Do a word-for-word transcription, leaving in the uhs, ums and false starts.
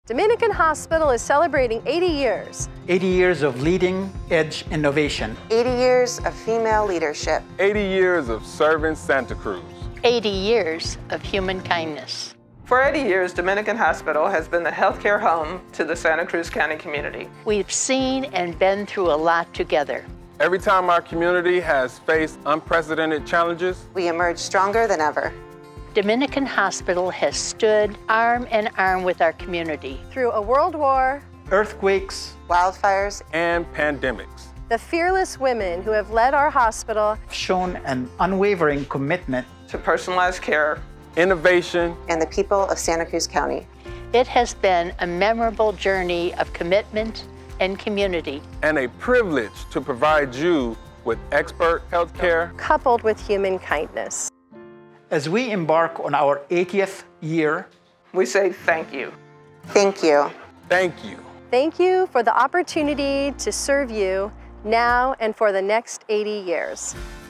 Dominican Hospital is celebrating eighty years. eighty years of leading-edge innovation. eighty years of female leadership. eighty years of serving Santa Cruz. eighty years of human kindness. For eighty years, Dominican Hospital has been the healthcare home to the Santa Cruz County community. We've seen and been through a lot together. Every time our community has faced unprecedented challenges, We emerge stronger than ever. Dominican Hospital has stood arm in arm with our community. Through a world war, Earthquakes Wildfires, and pandemics. the fearless women who have led our hospital have shown an unwavering commitment To personalized care, Innovation and the people of Santa Cruz County. It has been a memorable journey of commitment and community. and a privilege to provide you with expert healthcare. coupled with human kindness. As we embark on our eightieth year, we say thank you. Thank you. Thank you. Thank you for the opportunity to serve you now and for the next eighty years.